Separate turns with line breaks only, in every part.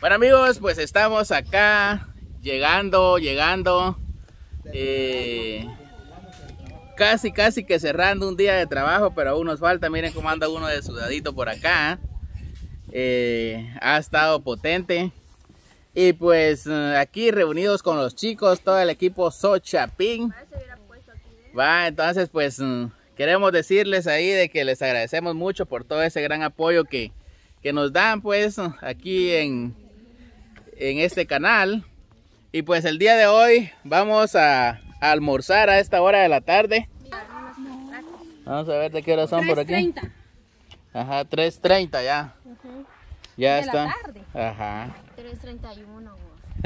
Bueno amigos, pues estamos acá llegando. Casi que cerrando un día de trabajo, pero aún nos falta. Miren cómo anda uno de sudadito por acá. Ha estado potente. Y pues aquí reunidos con los chicos, todo el equipo So Chapín. Va, entonces pues queremos decirles ahí de que les agradecemos mucho por todo ese gran apoyo que nos dan pues aquí en este canal. Y pues el día de hoy vamos a almorzar a esta hora de la tarde. Vamos a ver de qué hora son por aquí.
3:30.
Ajá, 3:30 ya. Ya está.
La tarde.
Ajá.
3:31.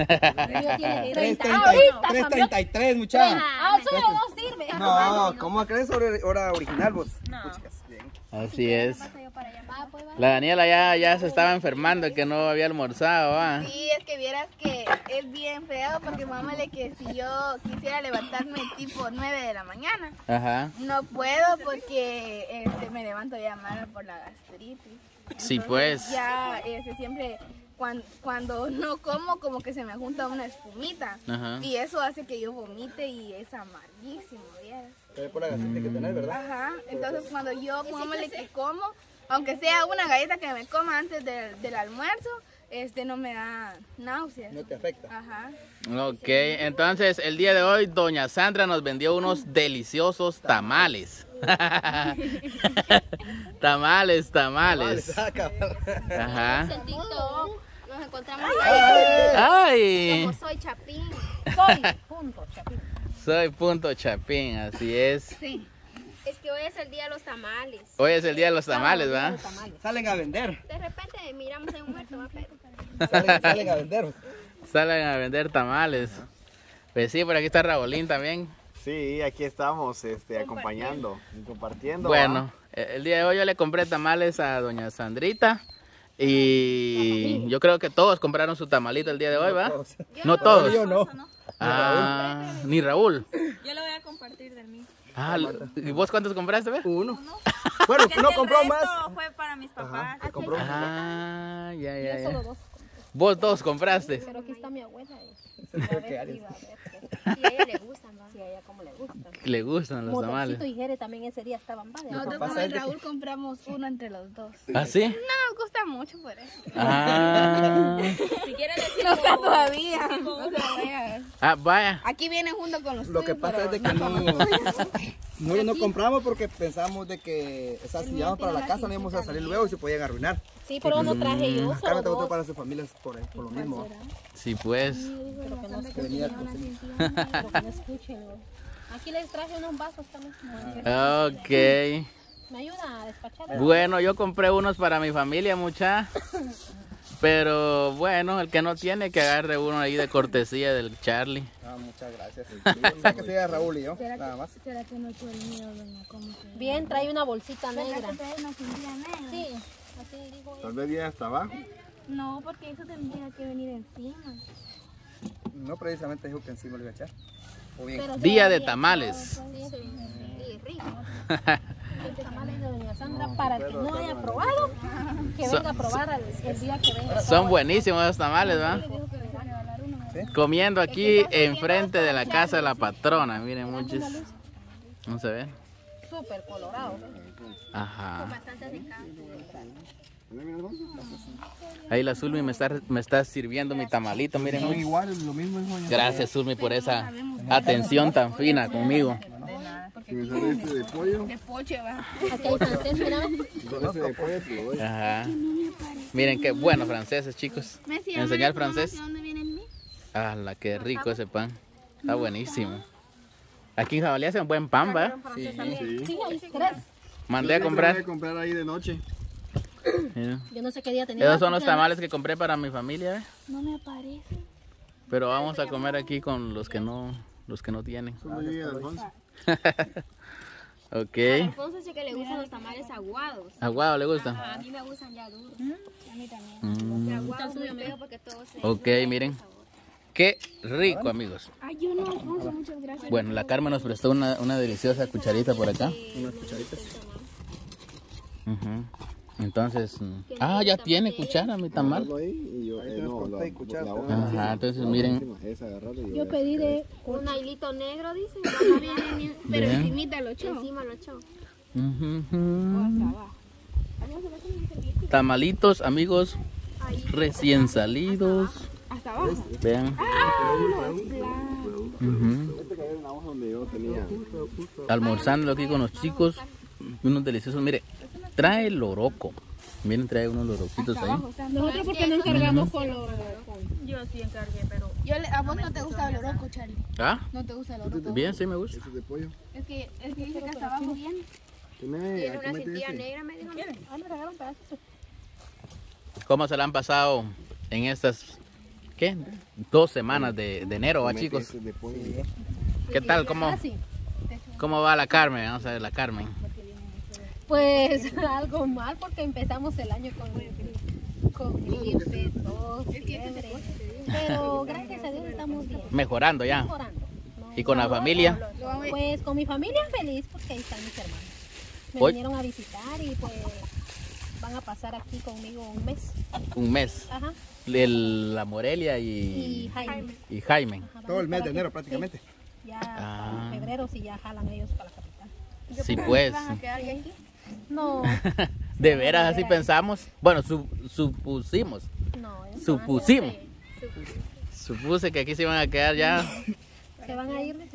3:33, muchachos.
Solo no sirve.
No, ¿cómo crees sobre hora original vos?
No.
Así es. La Daniela ya se estaba enfermando, que no había almorzado, ¿va?
Sí, es que vieras que es bien feo porque mamá le que si yo quisiera levantarme tipo 9 de la mañana,
Ajá.
no puedo porque me levanto ya mal por la gastritis.
Sí,
Entonces,
pues.
ya siempre cuando no como que se me junta una espumita.
Ajá.
Y eso hace que yo vomite y es amarguísimo, ¿vieras?
Es por la gastritis que tenés, ¿verdad?
Ajá, entonces cuando yo pongámosle que como, aunque sea una galleta que me coma antes del almuerzo, no me da náuseas.
No te afecta.
Ajá.
Ok, entonces el día de hoy doña Sandra nos vendió unos deliciosos tamales. tamales. Ajá.
En TikTok nos encontramos
Ay.
como Soy Chapín.
Soy punto Chapín, así es.
Sí. Es que hoy es el día de los tamales.
Hoy es el día de los tamales, ¿va?
Salen a vender.
De repente miramos a un muerto, ¿va? Pero
Salen a vender.
Salen a vender tamales. Pues sí, por aquí está Raulín también.
Sí, aquí estamos acompañando y compartiendo.
Bueno, el día de hoy yo le compré tamales a doña Sandrita. Y yo creo que todos compraron su tamalito el día de hoy, ¿va? No todos.
Yo no.
Ah, ni Raúl.
Yo le voy a compartir del mío.
Ah, ¿y vos cuántos compraste, ve?
Uno. Bueno, no compró más.
Esto fue para mis papás.
Ajá, compró.
Ah, ya. Vos dos compraste.
pero aquí está mi abuela.
¿Qué harías?
Sí, a ella le gustan, ¿va?
Sí, a ella como le gusta.
Le gustan los tamales.
Y Jere también ese día estaban varios.
Nosotros con el Raúl compramos uno entre los dos.
¿Ah, sí?
No nos gusta mucho por eso.
Ah,
Si quieren decir
No está todavía. No se lo vayan.
vaya.
Aquí vienen junto con los
Lo que
tuyos,
pasa es
pero
de que no compramos porque pensamos de que si íbamos para la casa no íbamos a salir luego y se podían arruinar.
Sí, pero no traje yo.
Acá te otro para sus familias por lo mismo.
Sí, pues.
Pero que no
Que venía
pero que no escuchen. Aquí les traje unos vasos también.
Ok.
¿Me ayuda a despachar?
Bueno, yo compré unos para mi familia, mucha. Pero bueno, el que no tiene que agarre uno ahí de cortesía del Charlie.
Muchas gracias. O sea que sea Raúl y yo, nada más.
¿Será que no fue el mío, doña? ¿Cómo que?
Bien, trae una bolsita negra.
¿Trae una cintura negra?
Sí, así dijo ella.
Tal vez viene hasta abajo.
No, porque eso tendría que venir encima.
No precisamente dijo que encima lo iba a echar. O bien.
Pero
Día de tamales.
sí, rico.
Tamales de doña Sandra, para el que no haya probado, que venga a probar el día que venga.
Son buenísimos los tamales, ¿va? Comiendo aquí enfrente de la casa de la patrona. Miren, muchos. Vamos a ver.
Súper colorado.
Ajá.
Bastante rica.
Ahí la Zulmi me está sirviendo mi tamalito. Miren,
Son
muchos.
iguales, lo mismo es doña.
Gracias, Zulmi, por esa atención tan fina conmigo.
De pollo.
De poche, va.
Aquí hay francés, mira.
Ese de pollo te lo doy.
Ajá. Miren qué buenos franceses, chicos.
Messi,
Enseñar francés.
¿De dónde viene el mío?
¡Hala, qué rico ese pan! Está buenísimo. Aquí en Jabalí hacen buen pan, ¿va?
Sí.
Sí, hay tres.
Mandé a
Voy
comprar.
a comprar ahí de noche.
Mira.
Yo no sé qué día tenía.
Esos son los tamales que compré para mi familia, ¿eh?
No me aparece.
Pero vamos a comer aquí con los que no tienen.
Solo llega Alfonso.
Ok.
Alfonso dice que le gustan los tamales aguados.
¿Aguado le gusta?
A mí me gustan ya duros. A mí también. Aguados muy feo porque todo se...
Ok, miren. Qué rico, amigos.
Ay, yo no, Alfonso, muchas gracias.
Bueno, la Carmen nos prestó una deliciosa cucharita por acá.
Unas cucharitas.
Ujú. Entonces, ya tiene cuchara mi tamal.
Agarrarlo ahí y yo,
corté y cuchara.
Ajá, entonces miren.
Esa agarrarlo y
Yo pedí de
Un hilito negro, dice.
Pero
Bien.
encimita lo echó.
Encima lo echó.
Tamalitos, amigos, recién salidos.
Hasta abajo.
Vean.
Este que había una hoja donde yo tenía.
Almorzando aquí con los chicos. Unos deliciosos. Mire, trae loroco. Miren, trae unos loroquitos ahí.
nosotros porque no encargamos con los...
Yo sí encargué, pero
¿A vos no te gusta el oroco, Charlie?
¿Ah?
¿No te gusta el oroco?
Bien, sí me gusta.
Ese es de pollo.
Es que dice que hasta abajo bien.
Tiene una cintilla negra, me dijo.
me regalaron pedazos.
¿Cómo se la han pasado en estas, qué? 2 semanas de enero, ¿va, chicos?
Ese es de pollo.
¿Qué tal? ¿Cómo va la Carmen? Vamos a ver la Carmen.
Pues algo mal porque empezamos el año con gripe, tos, fiebre. Pero gracias a Dios estamos bien,
Mejorando ya.
mejorando. No,
¿Y con la familia?
Pues con mi familia feliz porque ahí están mis hermanos. Me
Hoy-
vinieron a visitar y pues van a pasar aquí conmigo un mes.
Un mes.
Ajá.
La Morelia
Y Jaime.
y Jaime.
Ajá,
Todo el mes
para
de
que-
enero prácticamente.
sí, ya para febrero sí ya jalan ellos para la capital.
Sí, pues.
¿Vas a quedar aquí?
No,
De veras, así pensamos. Bueno, supusimos.
no. ellos
Supusimos. Supuse que aquí se iban a quedar ya.
se van a ir.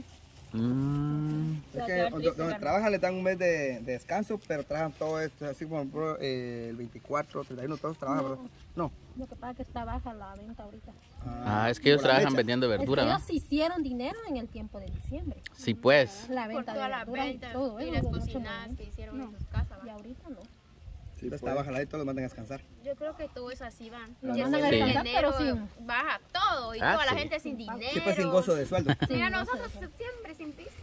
Es que donde trabajan les dan un mes de descanso, pero trabajan todo esto, así como por ejemplo, el 24, 31, todos trabajan, ¿verdad? No.
Lo que pasa es que está baja la venta ahorita.
Es que ellos
por la
trabajan
fecha.
vendiendo verdura,
Es que
¿no?
ellos hicieron dinero en el tiempo de diciembre.
Sí, pues.
La
Por
venta de
toda la
verdura y
venta
todo
y
eso.
las
no se
cocinadas
mueve.
que hicieron en sus casas.
Y
¿va?
ahorita no.
Sí,
Entonces
pues.
trabajan ahí, todos los mandan a descansar.
Yo creo que todo es así, van.
Lo
Ya
mandan a
en
descansar,
enero
pero sin...
baja todo y
Ah,
toda la
sí.
gente sin dinero.
Siempre sin gozo de sueldo.
Mira,
sin
nosotros
gozo.
siempre sin piso.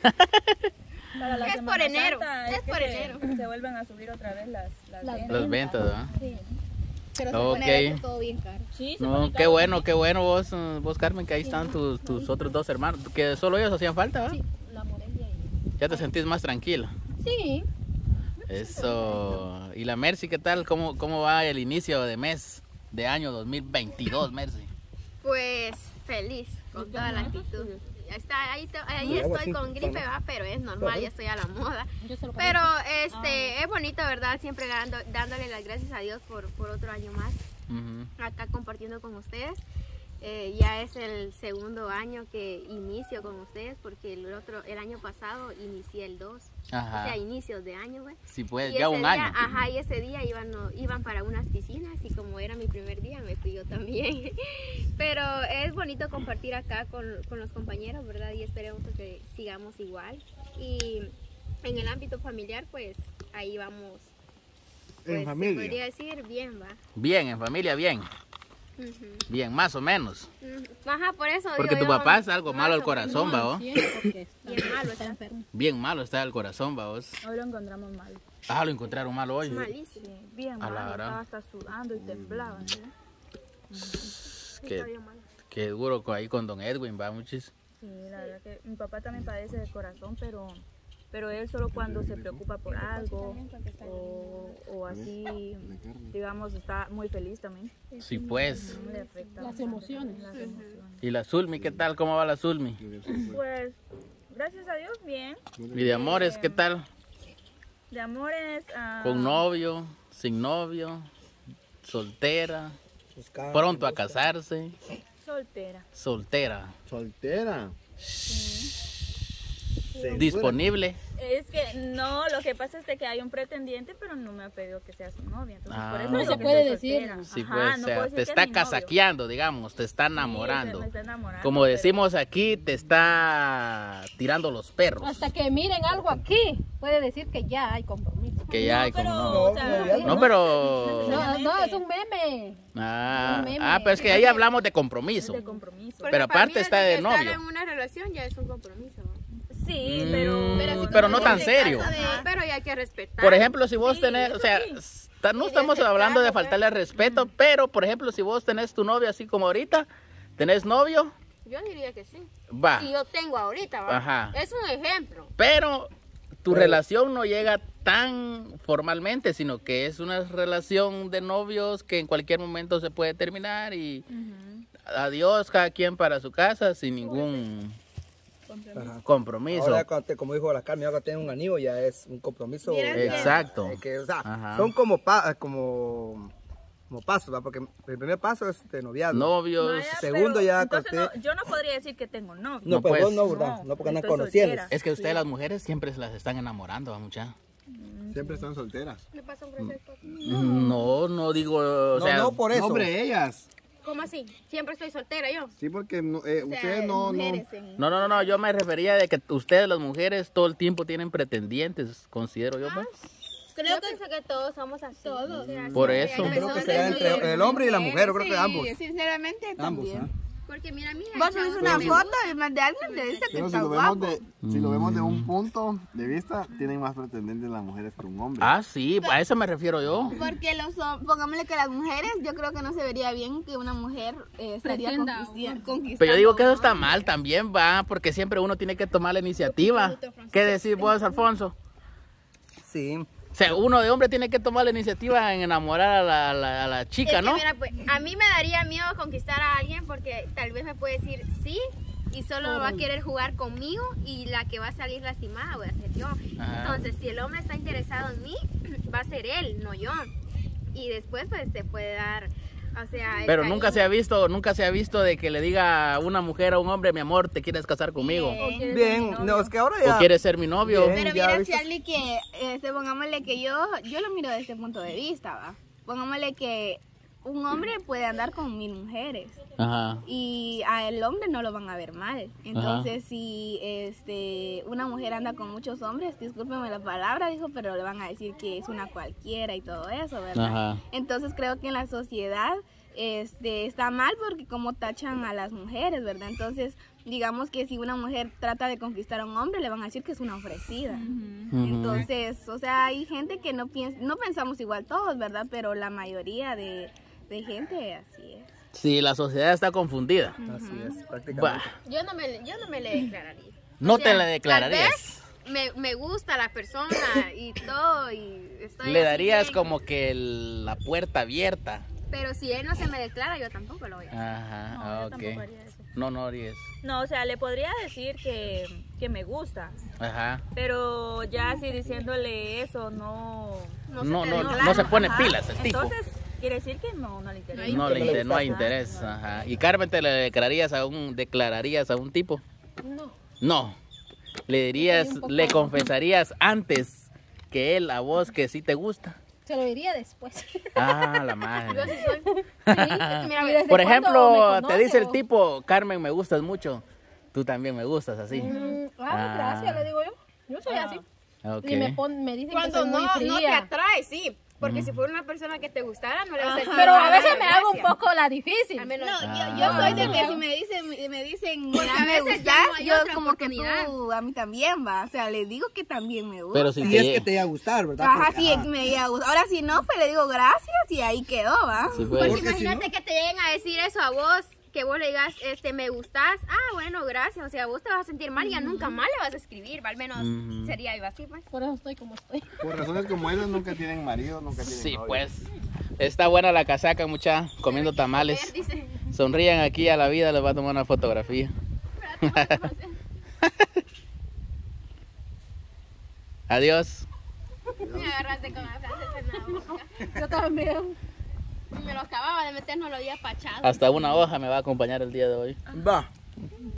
para la
Es
Semana
por enero,
Santa
es
que
por
se-
enero.
Se vuelven a subir otra vez las ventas.
Las ventas, ¿verdad?
Sí.
Pero se
Ok.
pone eso todo bien caro.
Sí, se
No,
pone
qué
caro.
bueno vos Carmen, que ahí están tus otros 2 hermanos, que solo ellos hacían falta, ¿verdad?
Sí, la Morelia y...
Ya te sentís más tranquila.
Sí,
Eso. ¿Y la Mercy qué tal? ¿Cómo va el inicio de mes de año 2022, Mercy?
Pues feliz, con toda la actitud. Ahí estoy con gripe, va, pero es normal, ya estoy a la moda.
yo se lo
Pero es bonito, ¿verdad? Siempre dándole las gracias a Dios por otro año más
Ujú.
acá compartiendo con ustedes. Ya es el segundo año que inicio con ustedes porque el año pasado inicié el 2. O sea,
Ajá.
inicios de año, güey.
Sí, pues,
Y
ya
ese
un
día,
año.
Ajá, y ese día iban para unas piscinas y como era mi primer día me fui yo también. Pero es bonito compartir acá con los compañeros, ¿verdad? Y esperemos que sigamos igual. Y en el ámbito familiar, pues ahí vamos. Pues,
En familia.
se podría decir bien, va.
Bien, en familia, bien.
Ujú.
Bien, más o menos.
Ajá, por eso.
Porque
digo
tu
yo,
papá es algo
más
malo al
o
corazón, ¿va?
Sí, porque está,
Bien malo
está
está.
enfermo.
Bien malo está el corazón, ¿va? Vos?
Hoy lo encontramos mal.
Lo encontraron malo hoy.
menos. Malísimo.
Sí, bien
A
mal.
la gran.
Estaba hasta sudando y temblaba. ¿sí?
Está
Qué,
bien malo.
qué duro ahí con don Edwin, va, muchis.
Sí, la verdad que mi papá también padece de corazón, pero él solo cuando se preocupa por algo o así, digamos, está muy feliz también.
Sí, pues.
No le afecta
Las
bastante
emociones.
las emociones.
¿Y la Zulmi qué tal? ¿Cómo va la Zulmi?
Pues, gracias a Dios, bien.
¿Y de amores qué tal?
De amores,
¿Con novio? ¿Sin novio? ¿Soltera?
Buscar,
¿Pronto a casarse?
soltera.
¿Soltera?
Soltera.
¿Disponible?
Es que no, lo que pasa es de que hay un pretendiente, pero no me ha pedido que sea su novia. Entonces, por eso
No
digo
se
que
puede
estoy
decir.
soltera.
Sí,
Ajá,
pues,
no
o sea,
puedo
te
decir que es
está
mi novio.
casaqueando, digamos, te está
Sí,
enamorando.
me está enamorando,
Como
pero-
decimos aquí, te está tirando los perros.
Hasta que miren algo aquí, puede decir que ya hay compromiso.
Que ya hay como
pero,
no.
o sea,
No, pero...
No, es un meme.
Ah,
un meme.
pero es que ahí hablamos de compromiso.
de compromiso.
Porque
Pero
para
aparte
mí
está
desde
de
que
novio.
estar en una relación ya es un compromiso.
Sí, pero...
Pero no tan serio.
Pero ya hay que respetar.
Por ejemplo, si vos
Sí,
tenés,
eso
o sea,
sí.
no estamos hablando de faltarle al respeto, pero por ejemplo, si vos tenés tu novio así como ahorita, tenés novio,
Yo diría que sí.
va.
Y yo tengo ahorita, ¿va?
Ajá.
Es un ejemplo.
Pero tu relación no llega tan formalmente, sino que es una relación de novios que en cualquier momento se puede terminar y adiós, cada quien para su casa sin ningún compromiso.
Ahora, como dijo la Carmen, ahora tiene un anillo, ya es un compromiso.
Exacto.
O sea, son como pasos, ¿verdad? Porque el primer paso es de noviazgo.
Novios.
Vaya,
Segundo
pero
ya
entonces
cuando
yo no podría decir que tengo novio.
No,
No,
pues
pues.
vos no, ¿verdad? No, porque andan
estoy
conociendo.
soltera.
Es que ustedes las mujeres siempre se las están enamorando, muchachas.
Siempre están solteras.
No digo, o sea,
no por eso.
Hombre, ellas.
¿Cómo así? Siempre estoy soltera yo.
Sí, porque ustedes no...
no, yo me refería de que ustedes las mujeres todo el tiempo tienen pretendientes, considero yo, pues.
Creo que pienso que todos somos así. Todos.
Por eso.
Yo creo que será entre el hombre y la mujer, yo creo que ambos.
Sinceramente
Ambos,
también.
Porque mira,
Vos subís una foto y más de alguien te dice que
Pero
está guapo.
si lo vemos de un punto de vista, tienen más pretendientes las mujeres que un hombre.
Ah, sí, a eso me refiero yo.
Porque pongámosle que las mujeres, yo creo que no se vería bien que una mujer estaría conquistando.
Pero yo digo que eso está mal también, va, porque siempre uno tiene que tomar la iniciativa. ¿Qué decís vos, Alfonso?
Sí.
O sea, uno de hombre tiene que tomar la iniciativa en enamorar a la chica,
Es que
¿no?
mira, pues, a mí me daría miedo conquistar a alguien porque tal vez me puede decir sí y solo va a querer jugar conmigo y la que va a salir lastimada voy a ser yo.
Ajá.
Entonces, si el hombre está interesado en mí, va a ser él, no yo. Y después pues se puede dar, o sea... el
Pero
cariño.
nunca se ha visto de que le diga a una mujer a un hombre, mi amor, ¿te quieres casar conmigo?
Bien, no, es que ahora
¿O
ya...
quieres ser mi novio?
Bien.
Pero
ya
mira,
viste.
Charlie, que pongámosle que yo lo miro desde este punto de vista, ¿va? Pongámosle que un hombre puede andar con 1000 mujeres
Ajá.
y al hombre no lo van a ver mal. Entonces, si una mujer anda con muchos hombres, discúlpeme la palabra, dijo, pero le van a decir que es una cualquiera y todo eso, ¿verdad?
Ajá.
Entonces, creo que en la sociedad está mal porque como tachan a las mujeres, ¿verdad? Entonces, digamos que si una mujer trata de conquistar a un hombre, le van a decir que es una ofrecida. Entonces, o sea, hay gente que no pensamos igual todos, ¿verdad? Pero la mayoría de gente así es.
Sí, la sociedad está confundida.
Así es, prácticamente.
Bah,
Yo no me le declararía.
no
O
te
sea,
la declararías.
Tal vez me gusta la persona y todo y estoy
Le
así
darías
bien,
como que la puerta abierta.
pero si él no se me declara, yo tampoco lo voy a hacer.
Ajá,
No, yo
ok.
tampoco haría eso.
No harías.
No, o sea, le podría decir que me gusta,
Ajá.
pero ya si diciéndole eso no...
No se pone pilas el tipo.
Entonces, quiere decir que no le interesa.
No hay interés. Ajá. ¿Y Carmen, te le declararías a un tipo?
No.
No. Le dirías, le confesarías antes que él a vos que sí te gusta.
Se lo diría después.
Ah, la madre.
Yo sí soy.
Mira, ¿desde
Por
cuándo
ejemplo,
me
te
conoce
dice el
o?
tipo, Carmen, me gustas mucho. Tú también me gustas así.
Gracias, le digo yo. Yo soy así.
Ok.
Y me dicen que
Cuando
soy muy
no te
fría.
atrae, sí. Porque si fuera una persona que te gustara, no le vas a decir.
Pero a veces me hago un
gracias.
poco la difícil.
Al menos-
Yo soy de que si me dicen
Porque
mira,
a
me
veces ya
gustas,
no hay
yo
otra
como que
oportunidad.
tú a mí también va, o sea, le digo que también me gusta.
Pero si
Y es que te iba a gustar, ¿verdad?
Ajá,
Porque,
sí, me iba a gustar. Ahora si no, pues le digo gracias y ahí quedó, va.
Sí, pues.
Porque
Porque si
imagínate que te lleguen a decir eso a vos, que vos le digas, me gustas, bueno, gracias, o sea, vos te vas a sentir mal y ya nunca más le vas a escribir, al menos sería algo así, pues.
Por eso estoy como estoy.
Por razones como esas nunca tienen marido, nunca tienen
Sí,
novio.
pues. Está buena la casaca, mucha, comiendo tamales.
Dice,
Sonrían aquí a la vida, les voy a tomar una fotografía. Adiós.
me agarraste con la frase en la boca.
Yo también.
Me lo acababa de meter, no lo había pachado.
Hasta una hoja me va a acompañar el día de hoy.
Va.